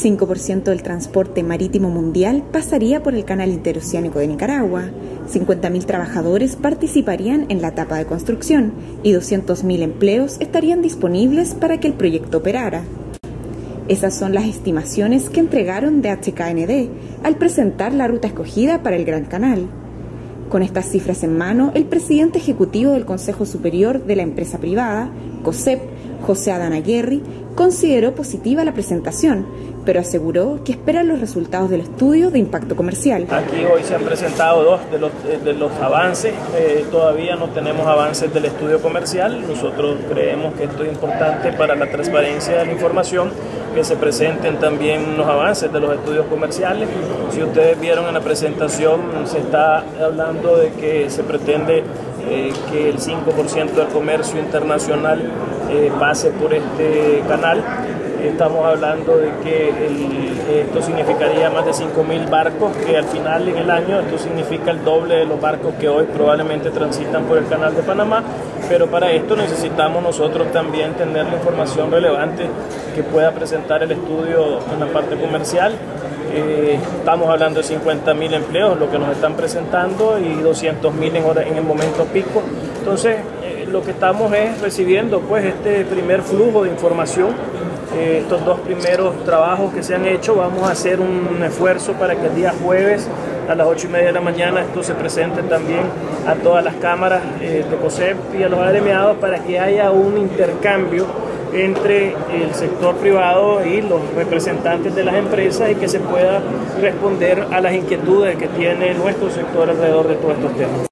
5% del transporte marítimo mundial pasaría por el canal interoceánico de Nicaragua, 50.000 trabajadores participarían en la etapa de construcción y 200.000 empleos estarían disponibles para que el proyecto operara. Esas son las estimaciones que entregaron de HKND al presentar la ruta escogida para el Gran Canal. Con estas cifras en mano, el presidente ejecutivo del Consejo Superior de la empresa privada, COSEP, José Adán Aguirre, consideró positiva la presentación, pero aseguró que esperan los resultados del estudio de impacto comercial. Aquí hoy se han presentado dos de los avances, todavía no tenemos avances del estudio comercial. Nosotros creemos que esto es importante para la transparencia de la información, que se presenten también los avances de los estudios comerciales. Si ustedes vieron en la presentación, se está hablando de que se pretende que el 5% del comercio internacional pase por este canal. Estamos hablando de que esto significaría más de 5.000 barcos, que al final en el año esto significa el doble de los barcos que hoy probablemente transitan por el canal de Panamá, pero para esto necesitamos nosotros también tener la información relevante que pueda presentar el estudio en la parte comercial. Estamos hablando de 50.000 empleos, lo que nos están presentando, y 200.000 en el momento pico. Entonces, lo que estamos es recibiendo pues este primer flujo de información. Estos dos primeros trabajos que se han hecho, vamos a hacer un esfuerzo para que el día jueves a las 8:30 de la mañana esto se presente también a todas las cámaras de COSEP y a los agremiados, para que haya un intercambio entre el sector privado y los representantes de las empresas y que se pueda responder a las inquietudes que tiene nuestro sector alrededor de todos estos temas.